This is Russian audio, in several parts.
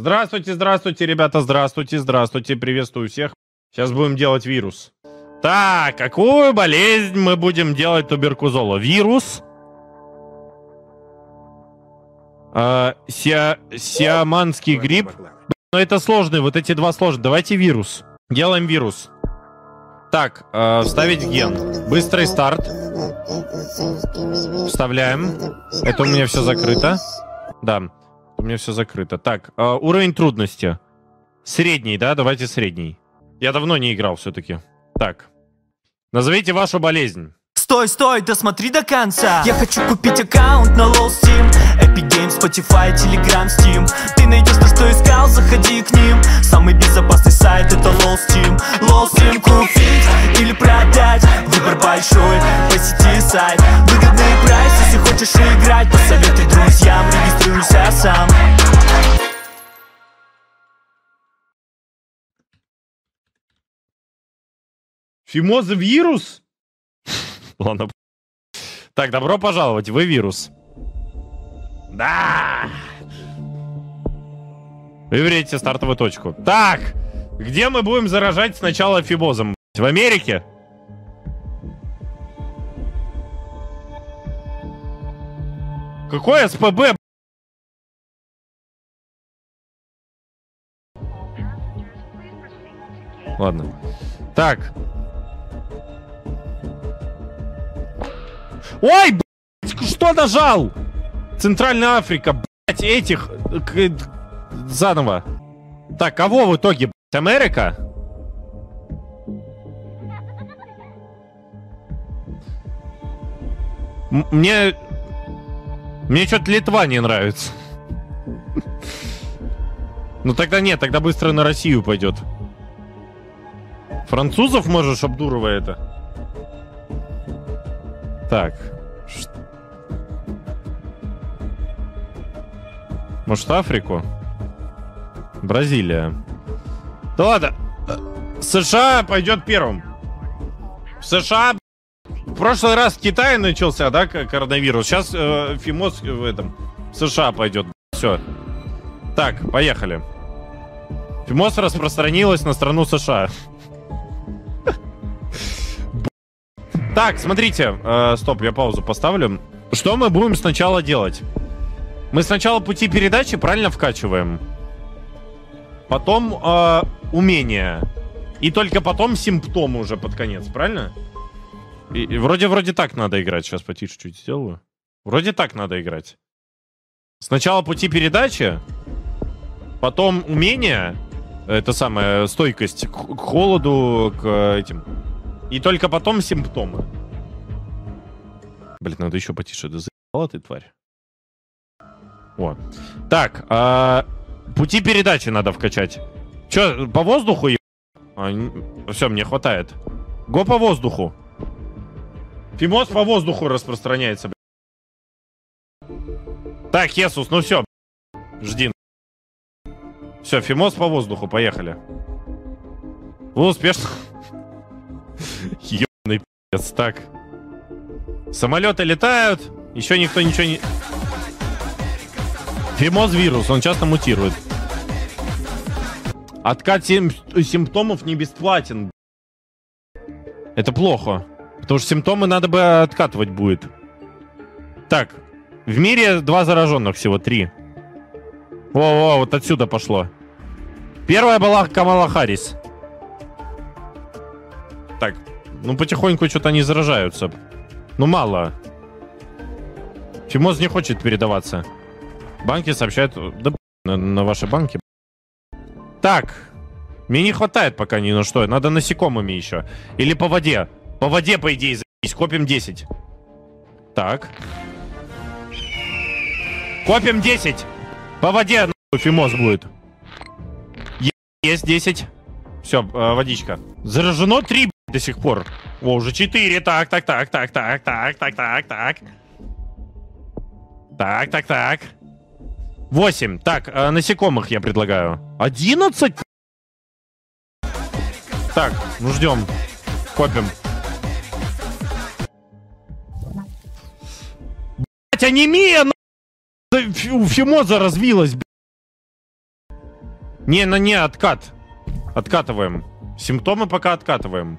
Здравствуйте, здравствуйте, ребята, здравствуйте, здравствуйте, приветствую всех. Сейчас будем делать вирус. Так, какую болезнь мы будем делать туберкулезу? Вирус? Сиаманский грипп? Но это сложные, вот эти два сложные. Давайте вирус. Делаем вирус. Так, вставить ген. Быстрый старт. Вставляем. Это у меня все закрыто. Да, у меня все закрыто. Так, уровень трудности. Средний, да? Давайте средний. Я давно не играл все-таки. Так. Назовите вашу болезнь. Стой, стой, досмотри до конца. Я хочу купить аккаунт на LOL Steam, Epic Games, Spotify, Telegram, Steam. Ты найдешь то, что искал, заходи к ним. Самый безопасный сайт это LOL Steam. LOL Steam купить или продать, выбор большой, посети сайт. Выгодный прайс, если хочешь играть, посоветуй друзьям, регистрируйся сам. Фимоза вирус? Ладно. Так, добро пожаловать, вы вирус. Да! Выберите стартовую точку. Так, где мы будем заражать сначала фимозом? В Америке? Какой СПБ? Ладно. Так. Ой, блядь, что нажал? Центральная Африка, блядь, этих... Заново. Так, кого в итоге, блядь, Америка? Мне что-то Литва не нравится. Ну тогда нет, тогда быстро на Россию пойдет. Французов можешь, обдуривая это? Так. Может, Африку? Бразилия. Да ладно. США пойдет первым. США... В прошлый раз в Китае начался, да, коронавирус. Сейчас фимоз в этом... В США пойдет. Все. Так, поехали. Фимоз распространилась на страну США. Так, смотрите. Стоп, я паузу поставлю. Что мы будем сначала делать? Мы сначала пути передачи правильно вкачиваем. Потом умения. И только потом симптомы уже под конец, правильно? И вроде так надо играть. Сейчас потише чуть сделаю. Вроде так надо играть. Сначала пути передачи. Потом умения. Это самое, стойкость к холоду, к этим... И только потом симптомы. Блин, надо еще потише. Да заебала ты, тварь. О. Так, пути передачи надо вкачать. Че, по воздуху? Все, мне хватает. Го по воздуху. Фимоз по воздуху распространяется. Так, Хесус, ну все. Жди. Все, Фимоз по воздуху, поехали. Вы успешно... Ёбаный пи***ц, так. Самолеты летают. Еще никто ничего не... Фимоз вирус, он часто мутирует. Откат симптомов не бесплатен. Это плохо. Потому что симптомы надо бы откатывать будет. Так. В мире 2 зараженных всего, 3. Во-во, вот отсюда пошло. Первая была Камала Харрис. Так, ну потихоньку что-то они заражаются. Ну мало. Фимоз не хочет передаваться. Банки сообщают... Да, на ваши банки. Так. Мне не хватает пока ни на что. Надо насекомыми еще. Или по воде. По воде, по идее, заебись. Копим 10. Так. Копим 10. По воде, нахуй, фимоз будет. Есть 10. Все, водичка. Заражено 3, до сих пор. О, уже 4. Так. Так. 8. Так, насекомых я предлагаю. 11? Так, ну ждем. Копим. Блять, анемия, у Фимоза развилась. Не, откат. Откатываем. Симптомы пока откатываем.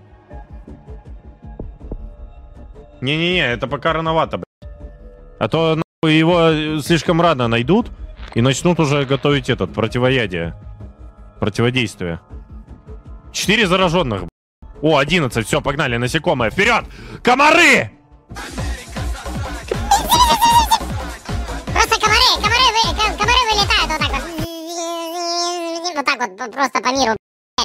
Не-не-не, это пока рановато, блядь. А то нахуй, его слишком рано найдут и начнут уже готовить этот, противоядие. Противодействие. 4 зараженных, блядь. О, 11, все, погнали, насекомые. Вперед! Комары! Просто комары вылетают вот так вот. Вот так вот, просто по миру.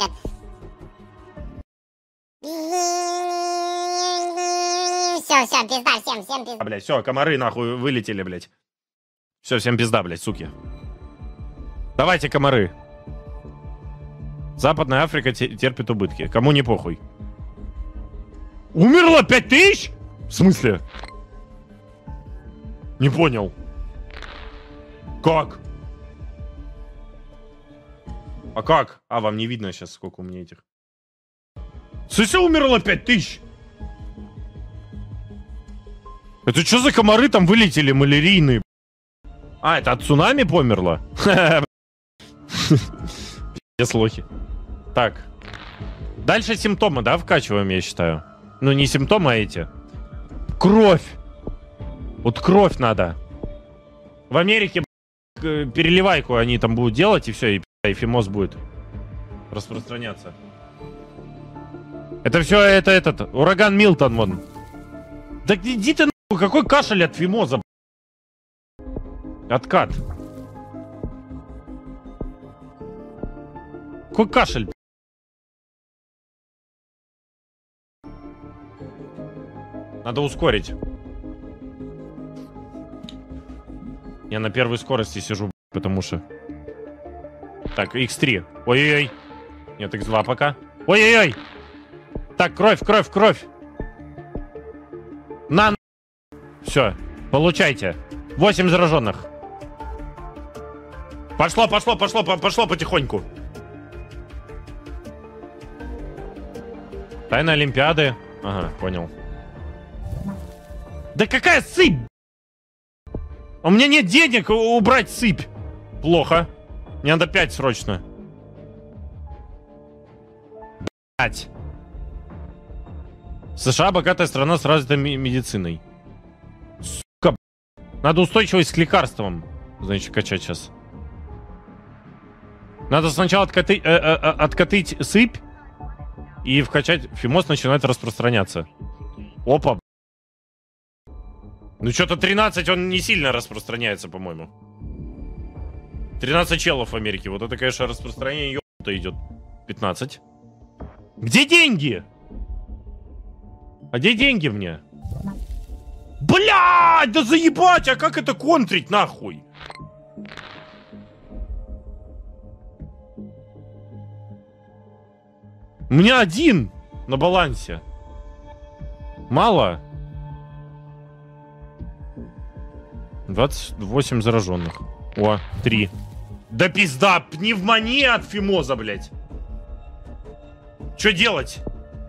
Все, пизда, всем пизда. Блять, все, комары нахуй вылетели, блять. Все, всем пизда, блять, суки. Давайте, комары. Западная Африка терпит убытки. Кому не похуй. Умерло 5000? В смысле? Не понял. Как? А как? А, вам не видно сейчас, сколько у меня этих. В смысле умерло 5000? Это что за комары там вылетели малярийные? А, это от цунами померло? Пиздец, лохи. Так. Дальше симптомы, да, вкачиваем, я считаю. Ну, не симптомы, а эти. Кровь. Вот кровь надо. В Америке переливайку они там будут делать, и все, и фимоз будет распространяться. Это все, это этот, ураган Милтон, вон. Да иди ты нахуй, какой кашель от фимоза? Откат. Какой кашель? Надо ускорить. Я на первой скорости сижу, потому что... Так, X3. Ой-ой-ой. Нет, X2 пока. Ой-ой-ой. Так, кровь. На. Все, получайте. 8 зараженных. Пошло потихоньку. Тайна Олимпиады. Ага, понял. Да какая сыпь? У меня нет денег убрать сыпь. Плохо. Мне надо 5 срочно. Блять. США богатая страна с развитой медициной. Сука. Надо устойчивость к лекарствам. Значит, качать сейчас. Надо сначала откатить сыпь и вкачать. Фимоз начинает распространяться. Опа. Ну что-то 13, он не сильно распространяется, по-моему. 13 челов в Америке. Вот это, конечно, распространение ёбнуто идет. 15. Где деньги? А где деньги мне? Блядь, да заебать, а как это контрить нахуй? У меня 1 на балансе. Мало. 28 зараженных. О, 3. Да пизда, пневмония от фимоза, блядь. Что делать?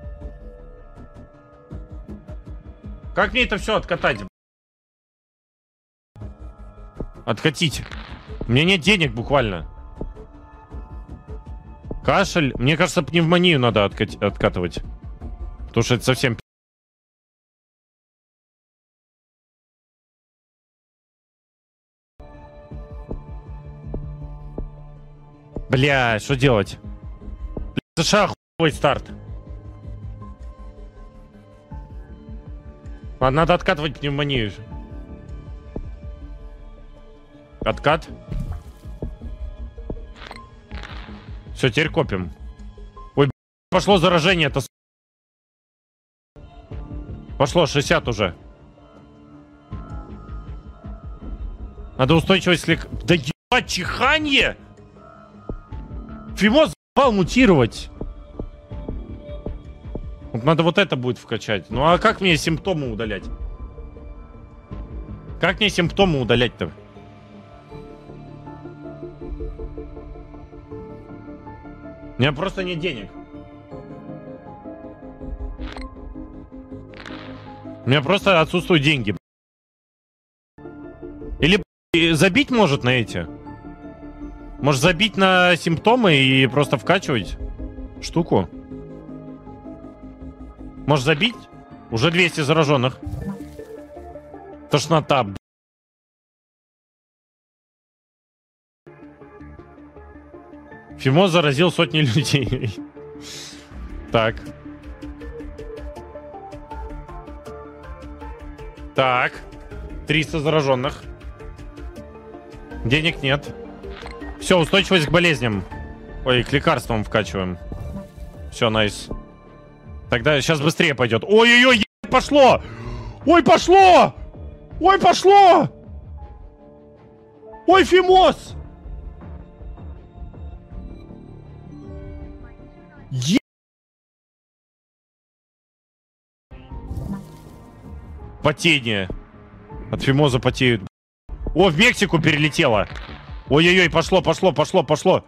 Как мне это все откатать? Откатить. У меня нет денег буквально. Кашель. Мне кажется, пневмонию надо откатывать. Потому что это совсем... Бля, что делать? Бля, США хуй старт. Ладно, надо откатывать пневмонию. Откат. Все, теперь копим. Ой, пошло заражение-то. Пошло 60 уже. Надо устойчивость слегка... Да ебать, чиханье! Фимоз заебал мутировать. Вот надо вот это будет вкачать. Ну а как мне симптомы удалять? Как мне симптомы удалять-то? У меня просто нет денег. У меня просто отсутствуют деньги. Или забить может на эти? Может забить на симптомы и просто вкачивать штуку? Может забить? Уже 200 зараженных. Тошнота. Фимоз заразил сотни людей. Так. Так. 300 зараженных. Денег нет. Все, устойчивость к болезням. Ой, к лекарствам вкачиваем. Все, найс. Тогда сейчас быстрее пойдет. Ой-ой-ой, пошло! Ой, пошло! Ой, пошло! Ой, Фимоз! Потение. От Фимоза потеют. О, в Мексику перелетело. Ой-ой-ой, пошло, пошло, пошло, пошло.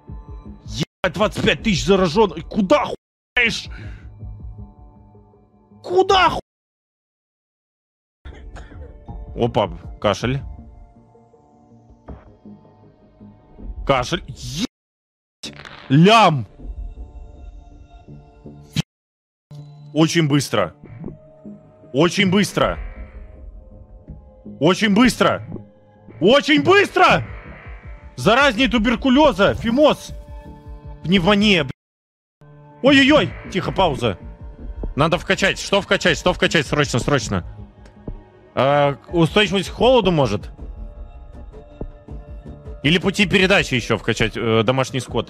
25 тысяч зараженных. Куда хуяешь? Куда ху... Опа, кашель. Кашель. Лям. Очень быстро. Очень быстро. Очень быстро. Очень быстро. Заразнее туберкулеза. Фимоз. Пневмония. Ой-ой-ой. Тихо, пауза. Надо вкачать. Что вкачать? Что вкачать? Срочно, срочно. Устойчивость к холоду может? Или пути передачи еще вкачать? Домашний скот.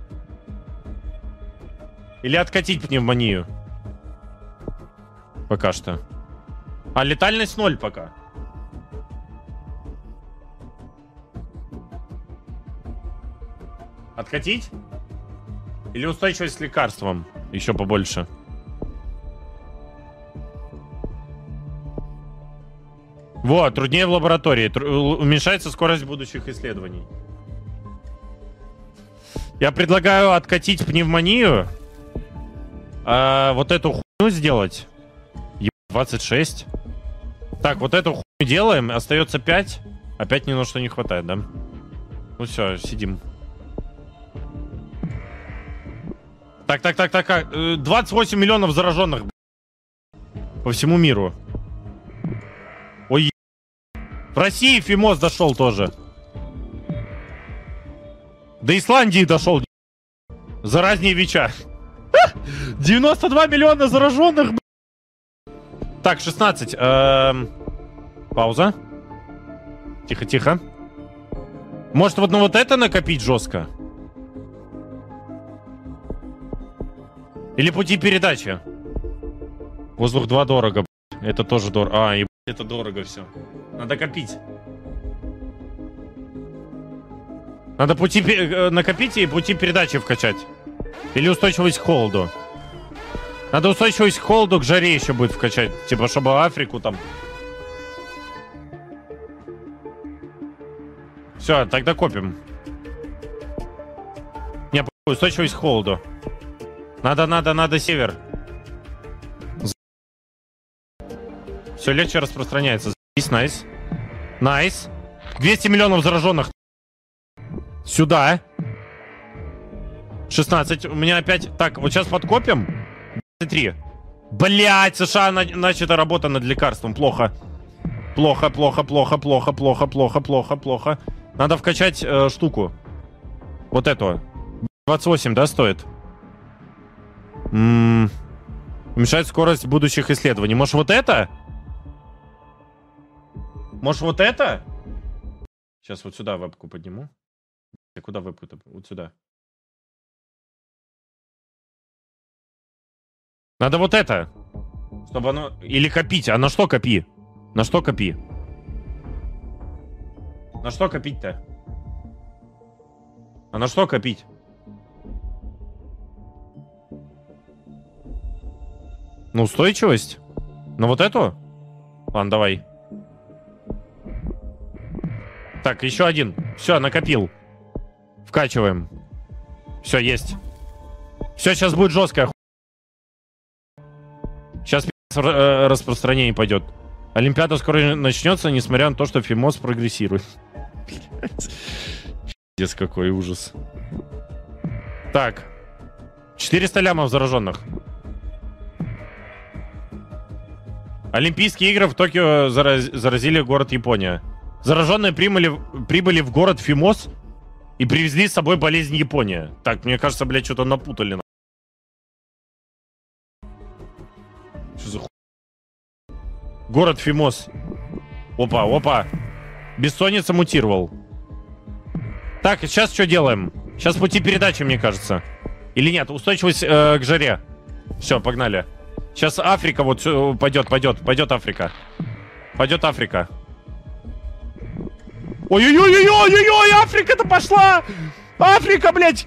Или откатить пневмонию? Пока что. А летальность 0 пока. Откатить? Или устойчивость к лекарствам? Еще побольше. Вот, труднее в лаборатории. Уменьшается скорость будущих исследований. Я предлагаю откатить пневмонию. Вот эту хуйню сделать. 26. Так, вот эту хуйню делаем. Остается 5. Опять ни на что не хватает, да? Ну все, сидим. Так. 28 миллионов зараженных. По всему миру. Ой, в России Фимоз дошел тоже. До Исландии дошел. Заразнее ВИЧа. 92 миллиона зараженных. Так, 16. Пауза. Тихо. Может, вот на вот это накопить жестко? Или пути передачи? Воздух 2 дорого. Это тоже дорого. Ебать, это дорого все. Надо копить. Надо пути накопить и пути передачи вкачать. Или устойчивость к холоду. Надо устойчивость к холоду, к жаре еще будет вкачать. Типа, чтобы Африку там... Все, тогда копим. Не, устойчивость к холоду. Надо север. Все легче распространяется. Найс. Найс. 200 миллионов зараженных. Сюда. 16. У меня опять... Так, вот сейчас подкопим. 23. Блять, США начата работа над лекарством. Плохо. Плохо. Надо вкачать штуку. Вот эту. 28, да, стоит? Уменьшает скорость будущих исследований. Может, вот это? Может, вот это? Сейчас вот сюда вебку подниму. Куда вебку-то? Вот сюда. Надо вот это. Чтобы оно... Или копить. А на что копи? На что копи? На что копить-то? А на что копить? На устойчивость? На вот эту? Ладно, давай. Так, еще один. Все, накопил. Вкачиваем. Все, есть. Все, сейчас будет жесткая хуйня. Сейчас распространение пойдет. Олимпиада скоро начнется, несмотря на то, что Фимоз прогрессирует. Пиздец, какой ужас. Так. 400 лямов зараженных. Олимпийские игры в Токио заразили город Япония. Зараженные прибыли в город Фимос и привезли с собой болезнь Япония. Так, мне кажется, блядь, что-то напутали. Что за хуй? Город Фимос. Опа, опа. Бессонница мутировал. Так, сейчас что делаем? Сейчас пути передачи, мне кажется. Или нет? Устойчивость к жаре. Все, погнали. Сейчас Африка вот пойдет Африка. Пойдет Африка. Ой-ой-ой-ой-ой-ой, Африка-то пошла! Африка, блядь!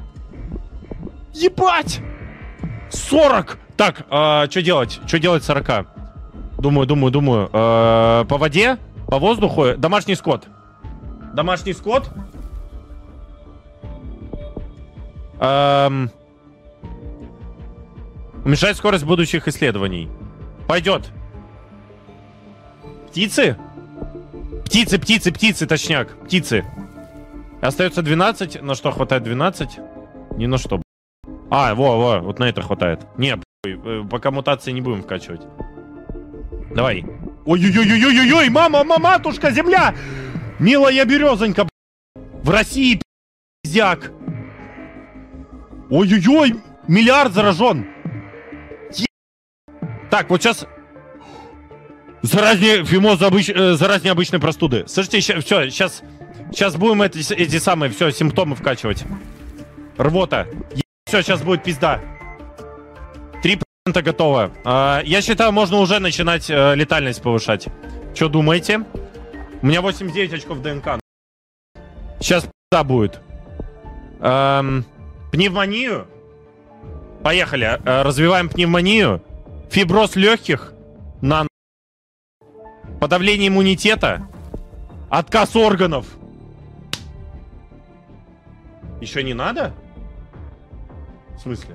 Ебать! 40! Так, что делать? Что делать 40? Думаю. По воде? По воздуху? Домашний скот. Домашний скот? Уменьшать скорость будущих исследований. Пойдет. Птицы? Птицы, точняк. Птицы. Остается 12. На что хватает 12? Ни на что. Во, вот на это хватает. Не, пока мутации не будем вкачивать. Давай. Ой-ой-ой-ой-ой-ой, мама, матушка, земля! Милая березонька, в России, пиздяк. Ой-ой-ой, миллиард заражен. Так, вот сейчас... Заразнее фимоз заразнее обычной простуды. Слушайте, все, сейчас будем эти самые все симптомы вкачивать. Рвота. Все, сейчас будет пизда. 3% готово. Я считаю, можно уже начинать летальность повышать. Что думаете? У меня 89 очков ДНК. Сейчас пизда будет. Пневмонию. Поехали. Развиваем пневмонию. Фиброз легких. Подавление иммунитета. Отказ органов. Еще не надо? В смысле?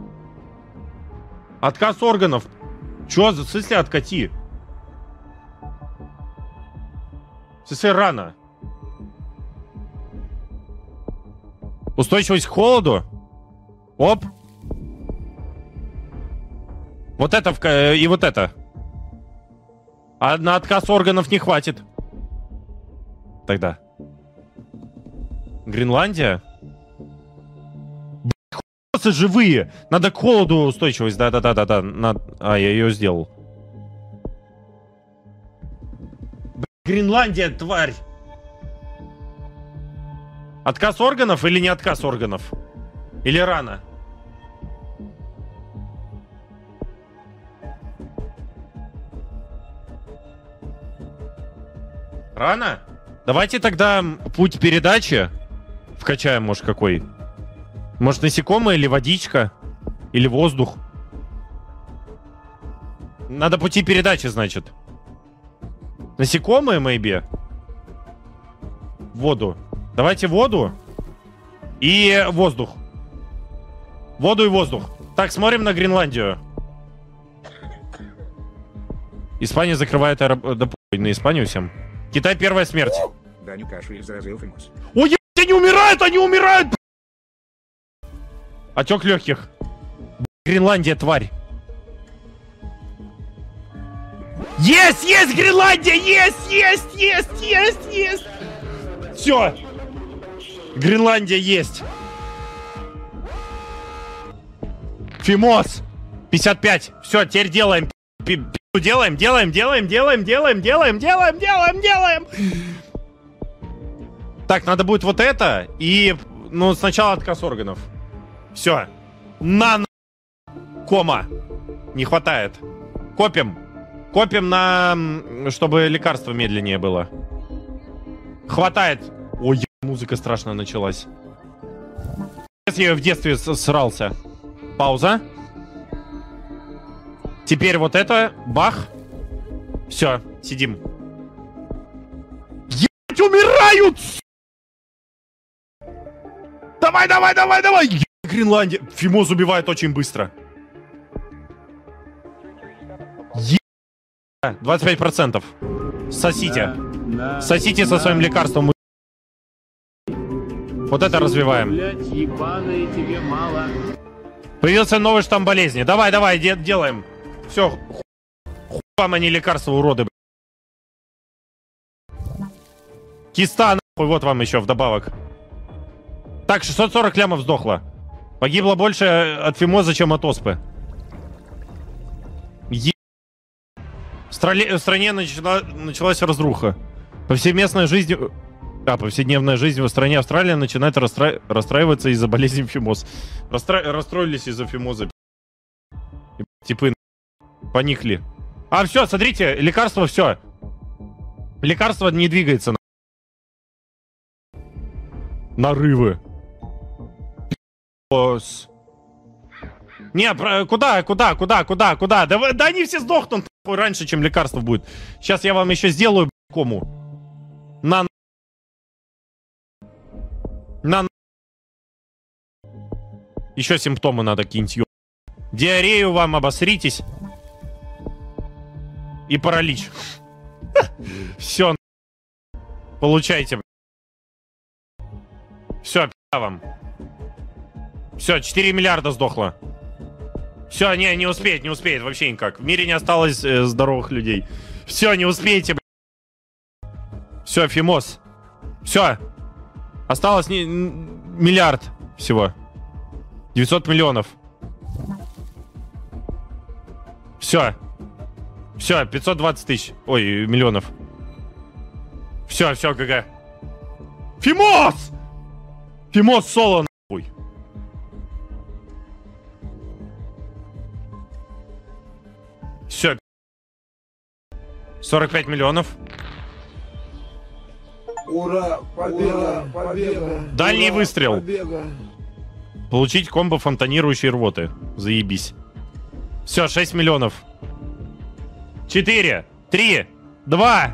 Отказ органов. Чё за... В смысле откати? В смысле рано? Устойчивость к холоду. Оп. Вот это и вот это. А на отказ органов не хватит. Тогда. Гренландия? Хуйцы живые. Надо к холоду устойчивость. Да. Я ее сделал. Гренландия, тварь. Отказ органов или не отказ органов? Или рано? Рано? Давайте тогда путь передачи вкачаем, может, какой. Может, насекомое или водичка? Или воздух? Надо пути передачи, значит. Насекомые, maybe? Воду. Давайте воду и воздух. Воду и воздух. Так, смотрим на Гренландию. Испания закрывает аэропорт. На Испанию всем. Китай первая смерть. Ой, они умирают, они умирают! Отек легких. Гренландия, тварь. Есть, Гренландия, есть. Все. Гренландия есть. Фимоз. 55. Все, теперь делаем. Делаем. Так, надо будет вот это. И, ну, сначала отказ органов. Все. Кома. Не хватает. Копим на... Чтобы лекарство медленнее было. Хватает. Ой, музыка страшная началась. Я ее в детстве срался. Пауза. Теперь вот это. Бах. Все, сидим. Ебать, умирают! Давай! Гренландия. Фимоз убивает очень быстро. 25%. Сосите. Сосите со своим лекарством. Вот это развиваем. Блять, ебаные, тебе мало. Появился новый штамм болезни. Давай, давай, делаем. Все, вам, а не лекарства, уроды. Киста, нахуй, вот вам еще вдобавок. Так, 640 лямов сдохло. Погибло больше от фимоза, чем от оспы. В стране началась разруха. Повседневная жизнь в стране Австралия начинает расстраиваться из-за болезни фимоз. Расстроились из-за фимоза. Типы поникли. А, все, смотрите, лекарство, все. Лекарство не двигается. Нарывы. Не, куда? Да они все сдохнут раньше, чем лекарство будет. Сейчас я вам еще сделаю кому. На. Еще симптомы надо кинуть. Диарею вам, обосритесь. И паралич. Все. Получайте. Все, вам. Все, 4 миллиарда сдохло. Все, не успеет вообще никак. В мире не осталось здоровых людей. Все, не успеете, Все, фимоз. Все. Осталось миллиард всего. 900 миллионов. Все. Все, 520 тысяч. Ой, миллионов. Все, ГГ. Фимоз! Фимоз соло, нахуй. Все. 45 миллионов. Ура! Победа! Победа! Дальний Ура, выстрел. Победа. Получить комбо фонтанирующей рвоты. Заебись. Все, 6 миллионов. 4, 3, 2,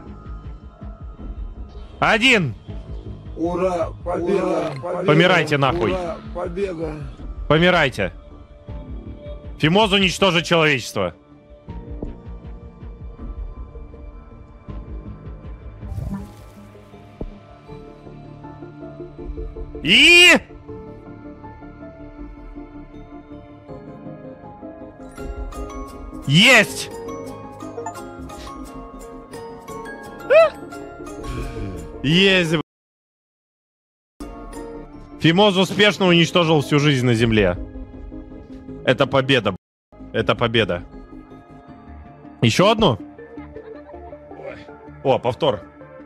1. Ура! Победа! Победа. Помирайте нахуй. Ура! Победа! Помирайте. Фимоз уничтожит человечество. И... Есть! Есть! Фимоз успешно уничтожил всю жизнь на Земле. Это победа. Это победа. Еще одну? О, повтор.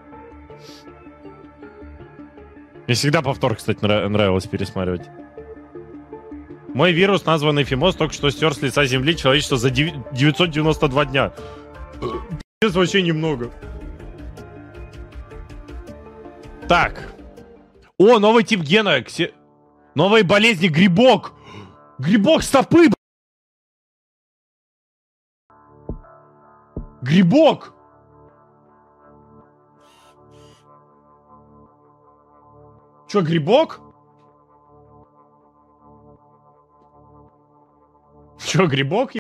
Мне всегда повтор, кстати, нравилось пересматривать. Мой вирус, названный Фимоз, только что стер с лица Земли человечество за 992 дня. Это вообще немного. Так. О, новый тип гена. Новые болезни. Грибок. Грибок стопы. Грибок. Чё, грибок? Чё, грибок?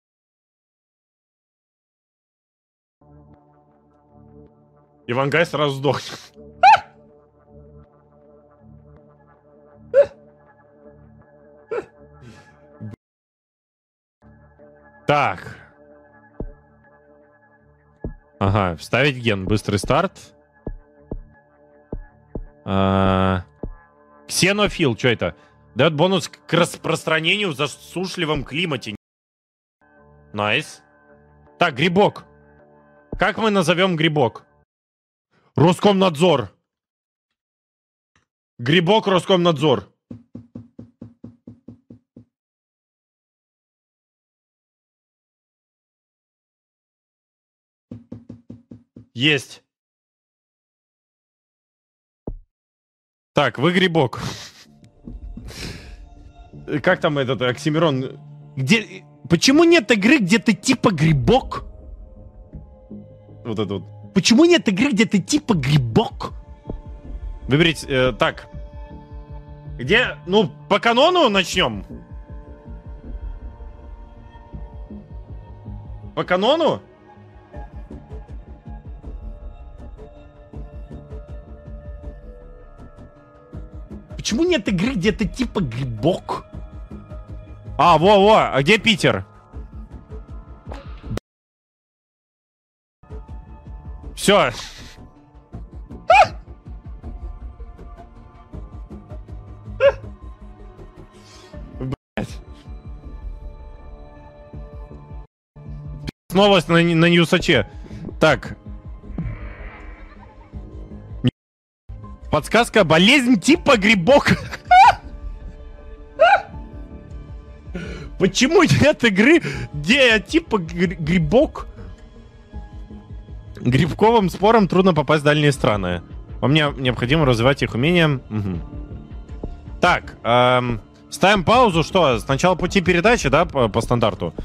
Ивангай сразу сдохнет. Так. Ага, вставить ген. Быстрый старт. Ксенофил, что это? Дает бонус к распространению в засушливом климате. Найс. Так, грибок. Как мы назовем грибок? Роскомнадзор. Грибок Роскомнадзор. Есть. Так, вы грибок. Как там этот Оксимирон? Где... Почему нет игры, где ты типа грибок? Вот это вот. Почему нет игры, где ты типа грибок? Выберите... так. Где... Ну, по канону начнем. По канону? Почему нет игры где-то типа грибок? А, во-во, а где Питер? Все. Новость на Ньюсаче. Так. Подсказка: болезнь типа грибок. Почему нет игры, где типа грибок? Грибковым спорам трудно попасть в дальние страны. Вам необходимо развивать их умения. Угу. Так, ставим паузу. Что, сначала пути передачи, да, по стандарту?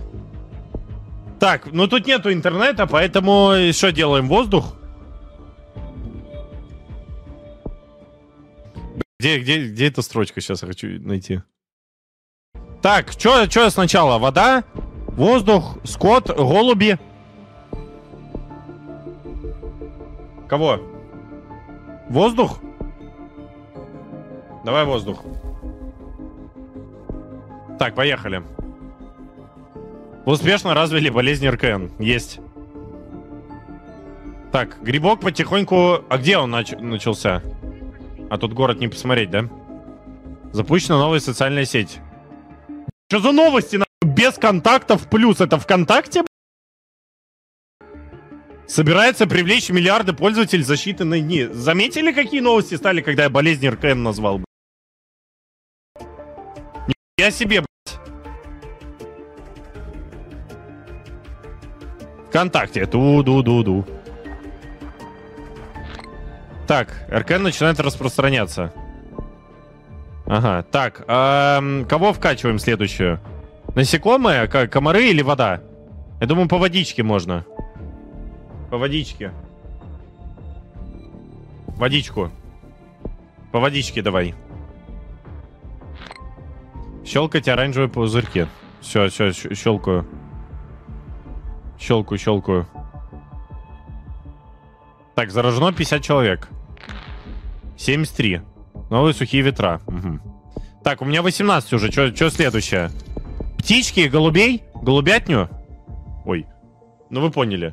Так, ну тут нету интернета, поэтому что делаем? Воздух? Где эта строчка? Сейчас я хочу найти. Так, что сначала? Вода, воздух, скот, голуби. Кого? Воздух? Давай воздух. Так, поехали. Успешно развили болезнь РКН. Есть. Так, грибок потихоньку... А где он начался? А тут город не посмотреть, да? Запущена новая социальная сеть. Что за новости? Без контактов плюс. Это ВКонтакте? Собирается привлечь миллиарды пользователей за считанные дни. Заметили, какие новости стали, когда я болезнь РКН назвал? Я себе, блядь. ВКонтакте. Ту-ду-ду-ду. Так, РКН начинает распространяться. Ага, так. Кого вкачиваем следующую? Насекомые, комары или вода? Я думаю, по водичке можно. По водичке. Водичку. По водичке давай. Щелкайте оранжевые пузырьки. Все, щелкаю. Щелкаю. Так, заражено 50 человек. 73. Новые сухие ветра. Угу. Так, у меня 18 уже. Что следующее? Птички, голубей? Голубятню? Ой. Ну вы поняли.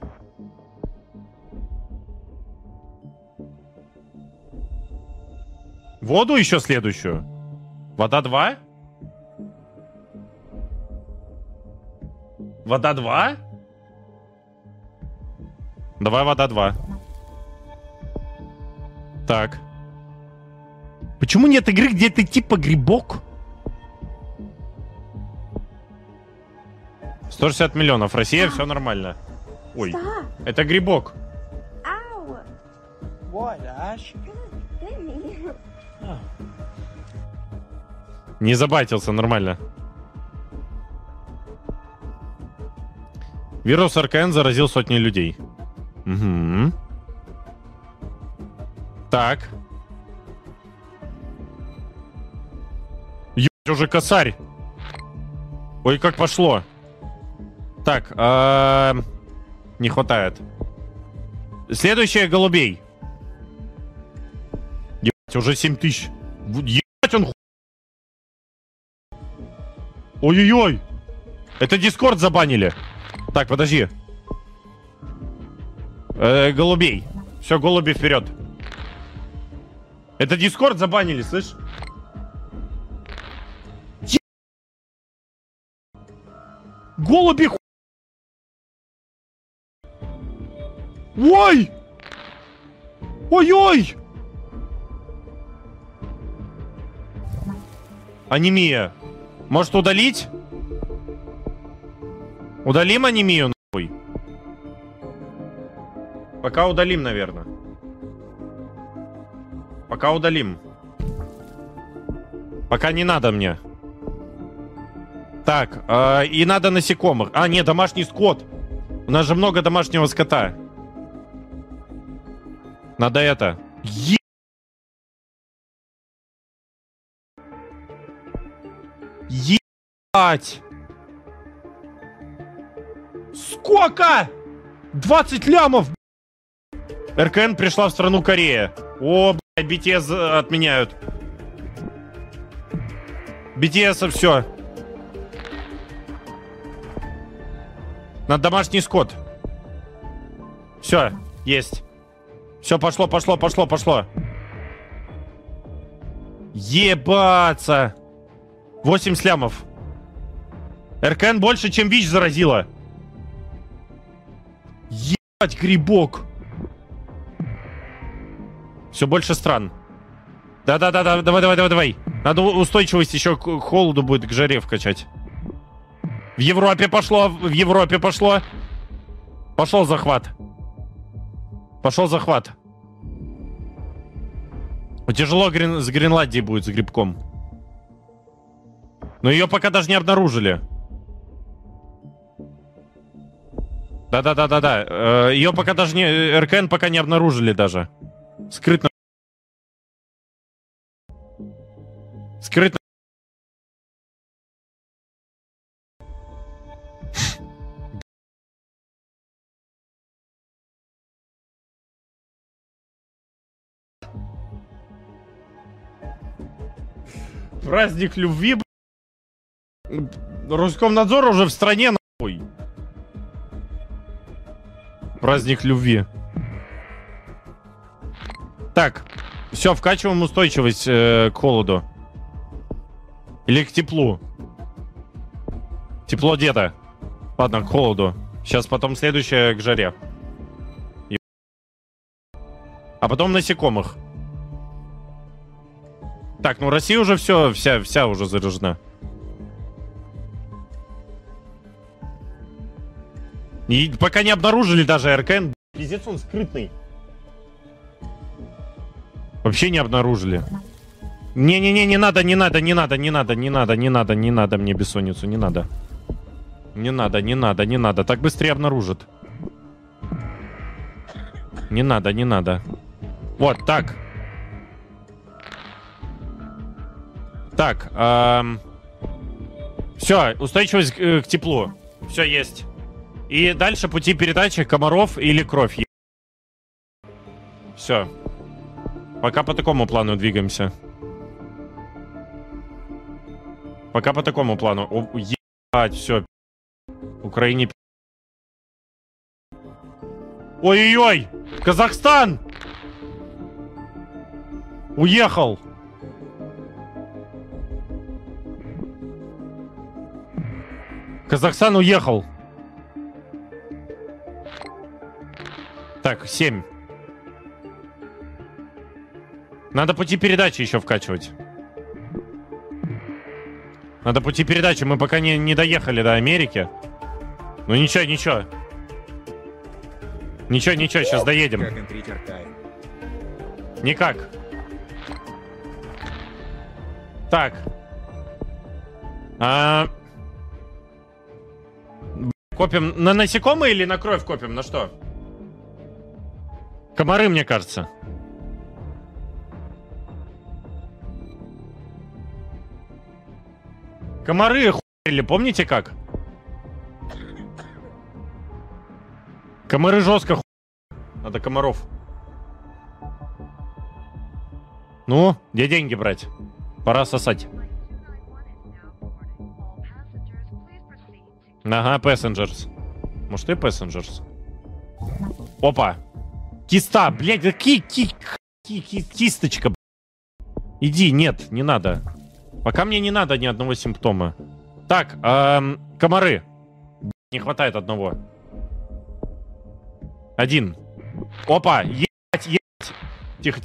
Воду еще следующую. Вода 2? Вода 2? Давай вода 2. Так. Почему нет игры, где ты типа грибок? 160 миллионов. Россия, все нормально. Ой, это грибок. Не забайтился, нормально. Вирус РКН заразил сотни людей. Угу. Так. Ебать, уже косарь. Ой, как пошло. Так, не хватает. Следующее голубей. Ебать, уже 7000. Ебать, он... Ой-ой-ой. Это Дискорд забанили. Так, подожди. Голубей. Все, голуби вперед. Это Дискорд забанили, слышь? Голуби ху... Ой! Ой-ой! Анемия. Может удалить? Удалим анемию, нахуй? Пока удалим, наверное. Пока удалим. Пока не надо мне. Так, и надо насекомых. А, нет, домашний скот. У нас же много домашнего скота. Надо это. Ебать! Сколько? 20 лямов! РКН пришла в страну Корея. О, блядь, BTS отменяют. BTS все. На домашний скот. Все, есть. Все, пошло. Ебаться. 8 слямов. РКН больше, чем ВИЧ заразила. Ебать, грибок. Все больше стран. Да, давай. Надо устойчивость еще к холоду будет, к жаре вкачать. В Европе пошло. Пошел захват. Тяжело с Гренландией будет, с грибком. Но ее пока даже не обнаружили. Да. Ее пока даже не... РКН пока не обнаружили даже. Скрытно. Праздник любви. Роскомнадзор уже в стране, нахуй. Праздник любви. Так, все, вкачиваем устойчивость к холоду. Или к теплу. Тепло где-то. Ладно, к холоду. Сейчас потом следующее к жаре. А потом насекомых. Так, ну Россия уже все, вся уже заражена. И пока не обнаружили даже РКН. Пиздец, он скрытный. Вообще не обнаружили. Не надо мне бессонницу, не надо. Не надо, так быстрее обнаружат. Не надо. Вот, так. Так, все, устойчивость к теплу. Все есть. И дальше пути передачи комаров или кровь. Все. Пока по такому плану двигаемся. Пока по такому плану. Ебать, все. Украине. Ой-ой-ой! Казахстан! Уехал! Казахстан уехал. Так, 7. Надо пути передачи еще вкачивать. Надо пути передачи. Мы пока не доехали до Америки. Ну ничего. Ничего, сейчас доедем. Никак. Так. Копим на насекомые или на кровь копим? На что? Комары, мне кажется. Комары хуярили, помните как? Комары жестко хуярили. Надо комаров. Ну, где деньги брать? Пора сосать. Ага, passengers. Может, и passengers. Опа. Киста, блядь, кисточка. Иди, нет, не надо. Пока мне не надо ни одного симптома. Так, комары. Не хватает одного. 1. Опа, ебать. Тихо.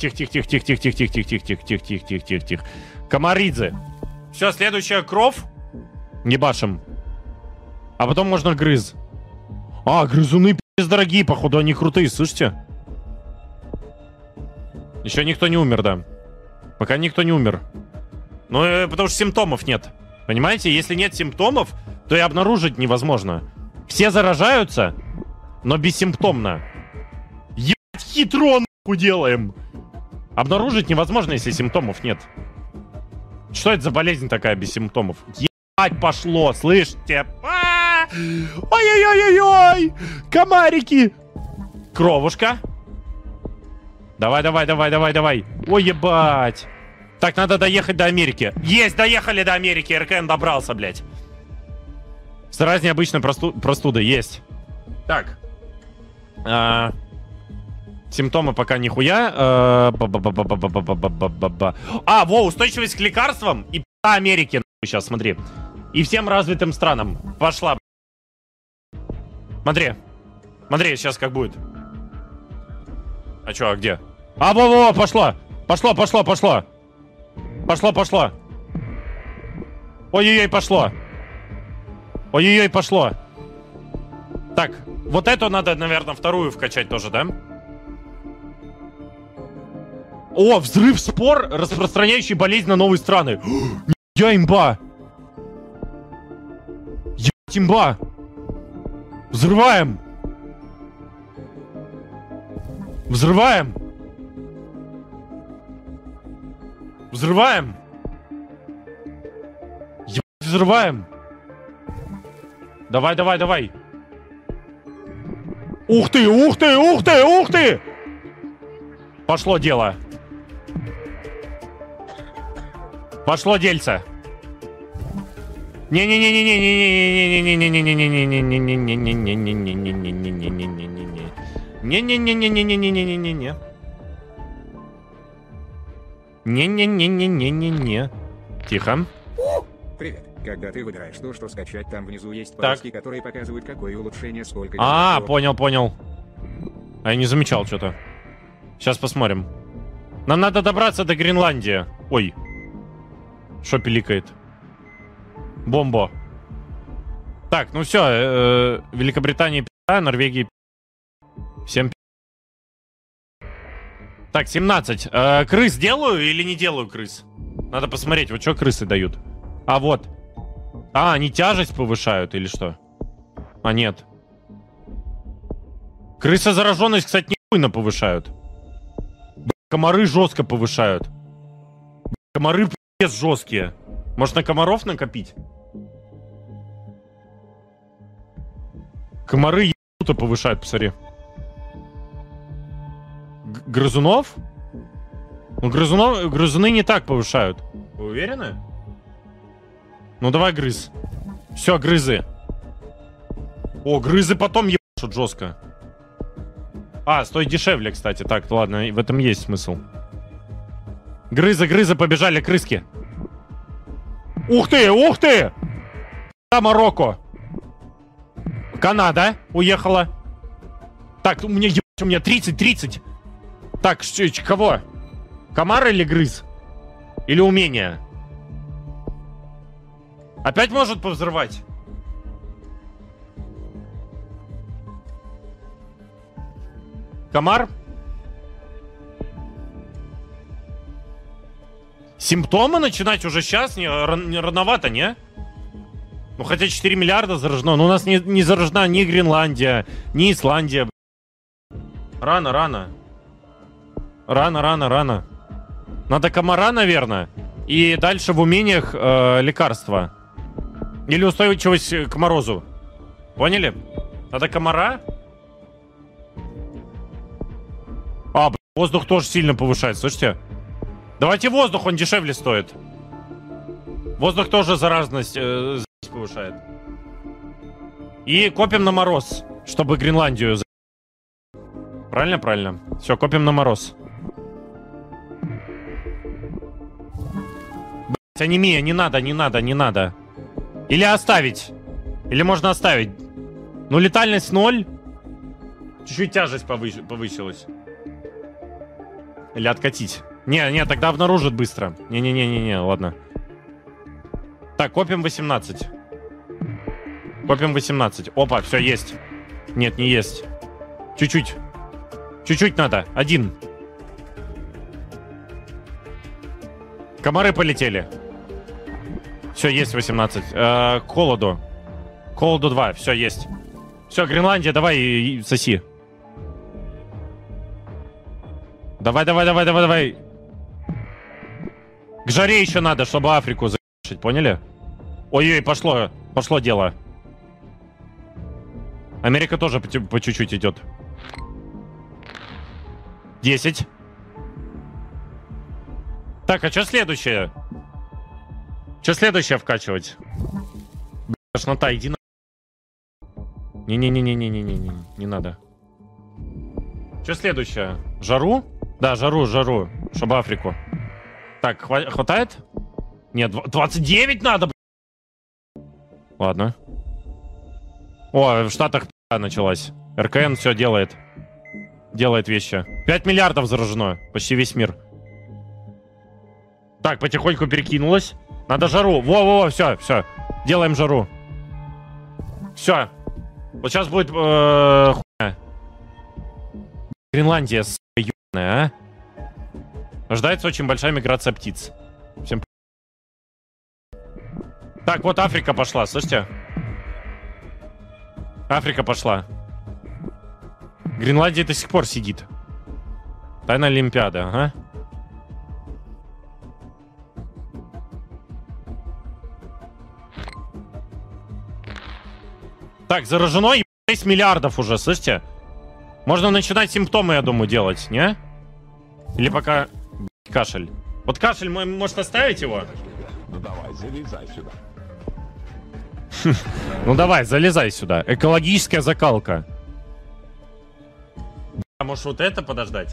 Комаридзе. Все, следующая кровь. Не башим. А потом можно грыз. Грызуны пиздец дорогие, походу, они крутые, слышите? Еще никто не умер, да. Пока никто не умер. Ну, потому что симптомов нет. Понимаете? Если нет симптомов, то и обнаружить невозможно. Все заражаются, но бессимптомно. Ебать, хитро нахуй делаем. Обнаружить невозможно, если симптомов нет. Что это за болезнь такая без симптомов? Ебать, пошло, слышите? Ой-ой-ой-ой-ой! Комарики! Кровушка. Давай. Ой, ебать. Так, надо доехать до Америки. Есть, доехали до Америки. РКН добрался, блядь. С необычной простуды. Есть. Так. Симптомы пока нихуя. Во, устойчивость к лекарствам и Америки. Сейчас, смотри. И всем развитым странам. Пошла. Смотри. Смотри, сейчас как будет. А чё, а где? Во, пошло. Пошло. Пошло. Ой-ой-ой, пошло. Ой-ой-ой, пошло. Так, вот эту надо, наверное, вторую вкачать тоже, да? О, взрыв спор, распространяющий болезнь на новые страны. Я имба. Ебать, имба. Взрываем. Взрываем. Взрываем. Ебать, взрываем. Давай. Ух ты. Пошло дело. Пошло дельце. Не-не-не-не-не-не-не-не-не-не-не-не-не-не-не-не-не-не-не. Тихо. Привет. Когда ты выбираешь то, что скачать, там внизу есть Так. полоски, которые показывают, какое улучшение, сколько... Понял. А я не замечал что-то. Сейчас посмотрим. Нам надо добраться до Гренландии. Ой. Шо пиликает? Бомбо. Так, ну все. Великобритания, Норвегия. Всем. Так, 17. Крыс делаю или не делаю крыс? Надо посмотреть, вот что крысы дают. А, вот. Они тяжесть повышают или что? А, нет. Крысозараженность, кстати, нихуйно повышают. Комары жестко повышают. Комары пиздец жесткие. Может, на комаров накопить? Комары ебуто повышают, посмотри. Грызунов? Ну, грызуны не так повышают. Вы уверены? Ну, давай грыз. Все, грызы. О, грызы потом ебашут жестко. Стоит дешевле, кстати. Так, ладно, в этом есть смысл. Грызы, побежали крыски. Ух ты! Марокко. Канада уехала. Так, у меня 30. Так, кого? Комар или грыз? Или умение? Опять может повзрывать? Комар? Симптомы начинать уже сейчас? Не рановато, не? Ну, хотя 4 миллиарда заражено. Но у нас не заражена ни Гренландия, ни Исландия. Рано. Надо комара, наверное. И дальше в умениях лекарства. Или устойчивость к морозу. Поняли? Надо комара. Воздух тоже сильно повышает, слышите? Давайте воздух, он дешевле стоит. Воздух тоже заразность повышает. И копим на мороз, чтобы Гренландию... Правильно? Все, копим на мороз. Блять, анемия, не надо. Или оставить. Или можно оставить. Ну, летальность 0. Чуть-чуть тяжесть повысилась. Или откатить. Не, тогда обнаружит быстро. Не, ладно. Так, копим 18. Опа, все, есть. Нет, не есть. Чуть-чуть. Чуть-чуть надо. 1. Комары полетели. Все, есть 18. К холоду. К холоду 2. Все, есть. Все, Гренландия, давай соси. Давай. К жаре еще надо, чтобы Африку закрыть, поняли? Ой-ой, пошло дело. Америка тоже по чуть-чуть идет. 10. Так, а что следующее? Что следующее вкачивать? Тошнота, иди на... Не-не-не-не-не-не-не, не надо. Что следующее? Жару? Да, жару, чтобы Африку. Так, хватает? Нет, 29 надо, ладно. О, в Штатах началась. РКН все делает. Делает вещи. 5 миллиардов заражено. Почти весь мир. Так, потихоньку перекинулось. Надо жару. Во-во-во, все. Делаем жару. Все. Вот сейчас будет хуйня. Гренландия, ебаная, а? Ожидается очень большая миграция птиц. Всем... Так, вот Африка пошла, слышите? Африка пошла. Гренландия до сих пор сидит. Тайная Олимпиада, ага. Так, заражено 6 миллиардов уже, слышите? Можно начинать симптомы, я думаю, делать, не? Или пока кашель. Вот кашель, может оставить его? Ну давай, залезай сюда. Ну давай, залезай сюда. Экологическая закалка. А может вот это подождать?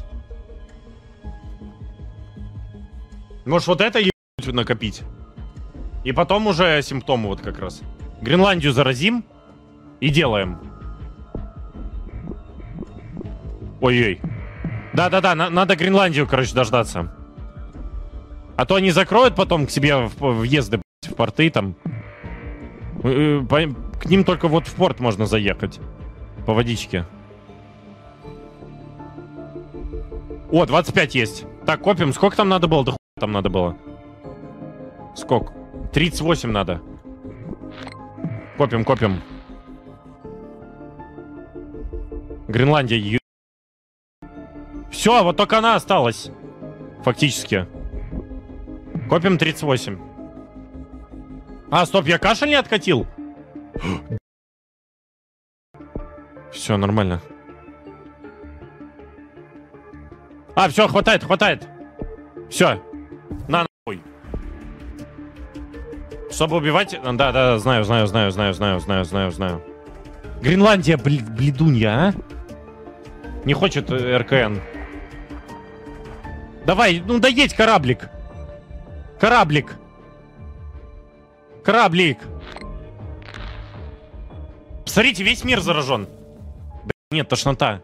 Может вот это ебать накопить? И потом уже симптомы вот как раз. Гренландию заразим и делаем. Ой-ой. Да-да-да, надо Гренландию, короче, дождаться. А то они закроют потом к себе въезды в порты там. К ним только вот в порт можно заехать. По водичке. О, 25 есть. Так, копим. Сколько там надо было? Да хуй там надо было. Сколько? 38 надо. Копим. Гренландия. Все, вот только она осталась. Фактически. Копим 38. А, стоп, я кашель не откатил? Все, нормально. А, все, хватает. Все. На нахуй. Чтобы убивать... Да, знаю. Гренландия, бледунья, а? Не хочет РКН. Давай, ну доедь кораблик. Кораблик. Посмотрите, весь мир заражен. Нет, тошнота.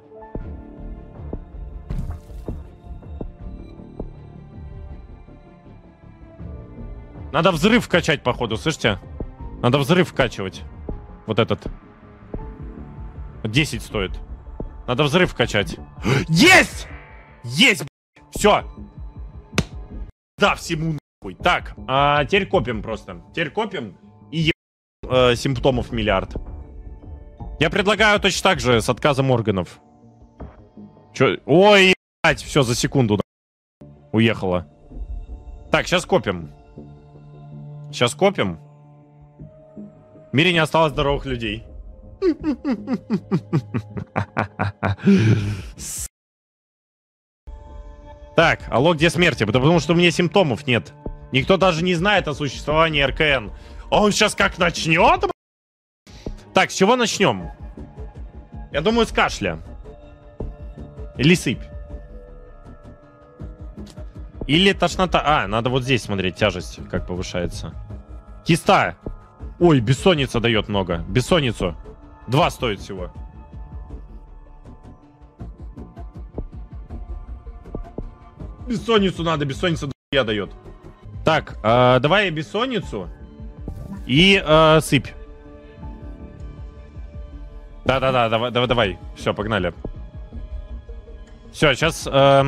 Надо взрыв качать, походу, слышите? Надо взрыв вкачивать. Вот этот. 10 стоит. Надо взрыв качать. Есть! Есть, все. Да, всему нахуй. Так, теперь копим просто. И симптомов миллиард. Я предлагаю точно так же с отказом органов. Чё? Ой, ебать, все, за секунду уехала. Так, сейчас копим. В мире не осталось здоровых людей. Так, алло, где смерти? Потому что у меня симптомов нет. Никто даже не знает о существовании РКН. А он сейчас как начнет? Так, с чего начнем? Я думаю, с кашля. Или сыпь. Или тошнота. А, надо вот здесь смотреть, тяжесть как повышается. Киста. Ой, бессонница дает много. Бессонницу. 2 стоит всего. Бессонницу надо, бессонница я дает. Так, давай бессонницу и сыпь. Да-да-да, давай. Все, погнали. Все, сейчас...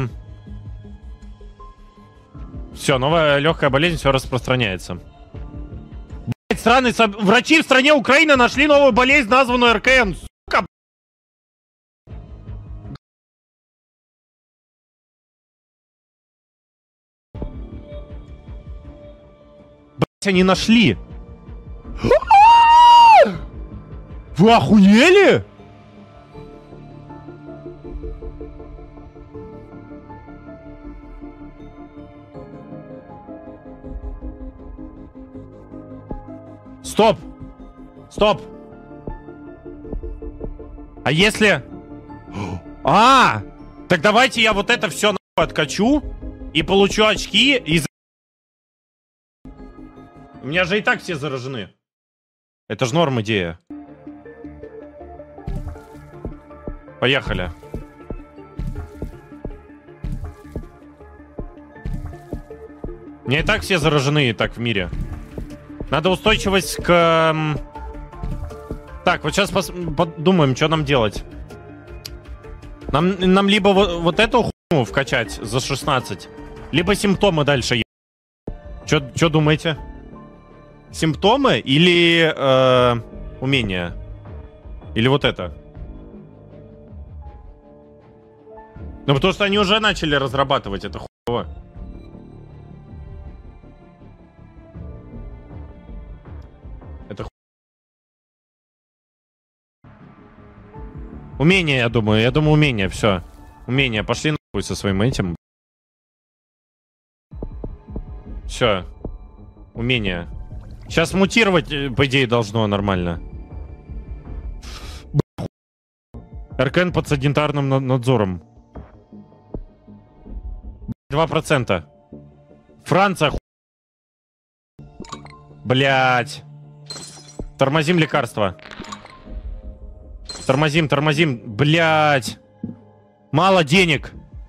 Все, новая легкая болезнь, все распространяется. Блять, странные врачи в стране Украины нашли новую болезнь, названную РКН. Сука. Блять, они нашли. Вы охуели? Стоп! Стоп! А если... Так давайте я вот это все откачу и получу очки из... У меня же и так все заражены. Это же норм идея. Поехали. У меня и так все заражены и так в мире. Надо устойчивость к... Так, вот сейчас подумаем, что нам делать. Нам либо вот эту хуйню вкачать за 16, либо симптомы дальше. Что думаете? Симптомы или умения? Или вот это? Ну, потому что они уже начали разрабатывать это хуево. Это умение, я думаю, умение, все. Умение, пошли нахуй со своим этим. Все. Умение. Сейчас мутировать, по идее, должно нормально. РКН под санитарным надзором. 2%. Франция. Блять. Тормозим лекарства. Тормозим. Блять. Мало денег.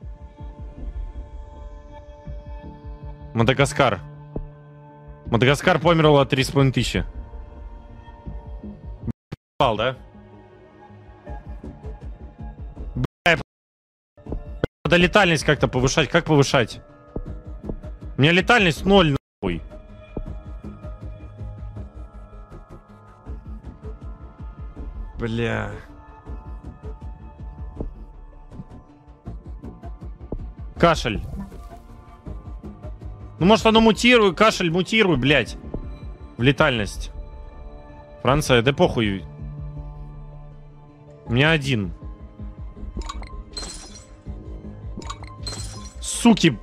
Мадагаскар. Мадагаскар померло от 3500. Б***ал, да? Бля, надо летальность как-то повышать. Как повышать? У меня летальность 0, нахуй. Бля. Кашель. Ну, может, оно мутирует. Кашель мутирует, блядь. В летальность. Франция, да похуй. У меня 1. Суки.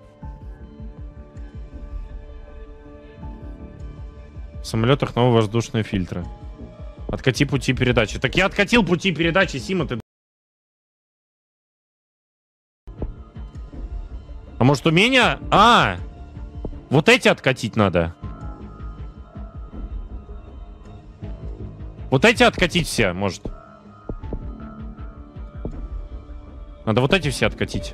В самолетах новые воздушные фильтры. Откати пути передачи. Так я откатил пути передачи, Сима, ты... А может умение? Вот эти откатить надо. Вот эти откатить все, может. Надо вот эти все откатить.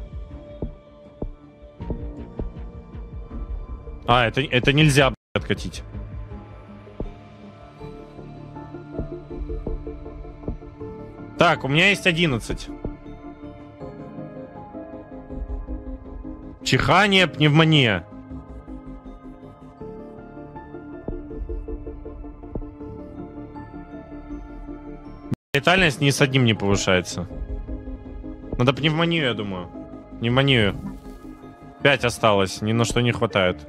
Это нельзя, блядь, откатить. Так, у меня есть 11. Чихание, пневмония. Летальность ни с одним не повышается. Надо пневмонию, я думаю. Пневмонию. 5 осталось, ни на что не хватает.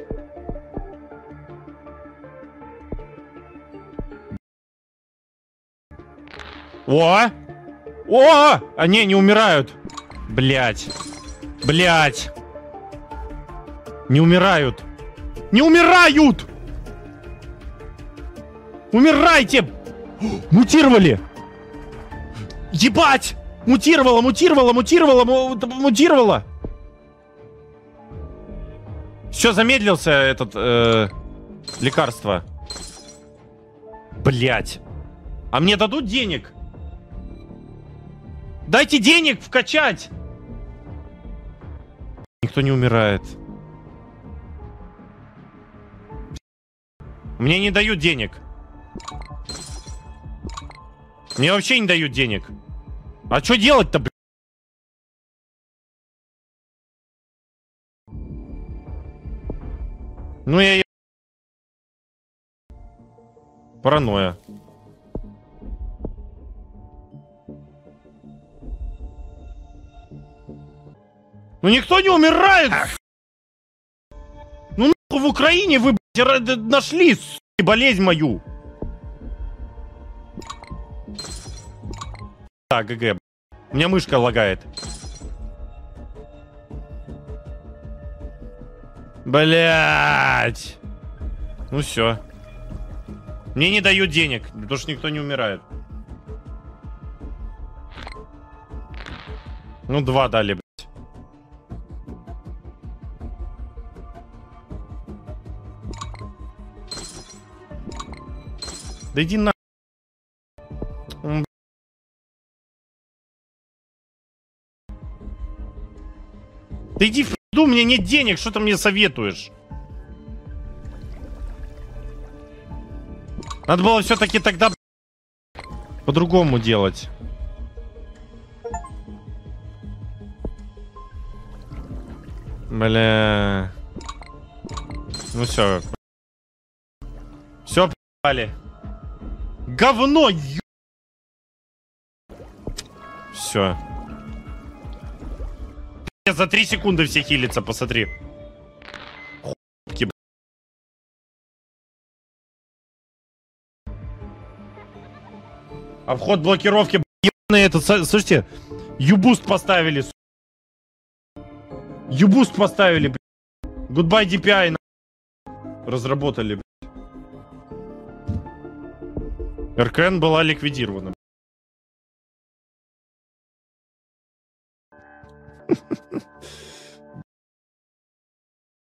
О! Не умирают. Блять. Не умирают. Умирайте! Мутировали! Ебать! Мутировала! Все, замедлился этот лекарство. Блять. А мне дадут денег? Дайте денег вкачать! Никто не умирает. Мне не дают денег. Мне вообще не дают денег. А что делать-то, блядь? Ну я... Паранойя. Ну никто не умирает! Ну нахуй в Украине вы, блядь, нашли, сука, болезнь мою. Так, ГГ. У меня мышка лагает. Блять. Ну все. Мне не дают денег, потому что никто не умирает. Ну, 2 дали, блядь. Да иди на... Да иди в пизду, у меня нет денег, что ты мне советуешь? Надо было все-таки тогда по-другому делать. Бля. Ну все. Все, п***ли. Говно, ё... Все. За 3 секунды все хилятся, посмотри. Хуйки, б***. Обход блокировки, б***, ебаный этот, слушайте, юбуст поставили, юбуст поставили, б***. Goodbye DPI, разработали, б***. РКН была ликвидирована.